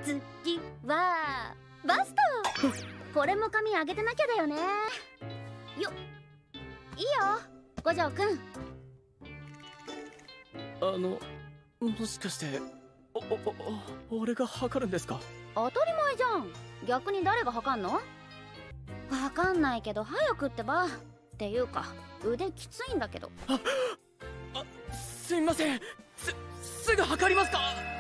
次はバスト。これも髪上げてなきゃだよね。よいいよ五条くん。 もしかして俺が測るんですか？ 当たり前じゃん。逆に誰が測んの？わかんないけど早くってば。っていうか腕きついんだけど。 すみません。すぐ測りますか？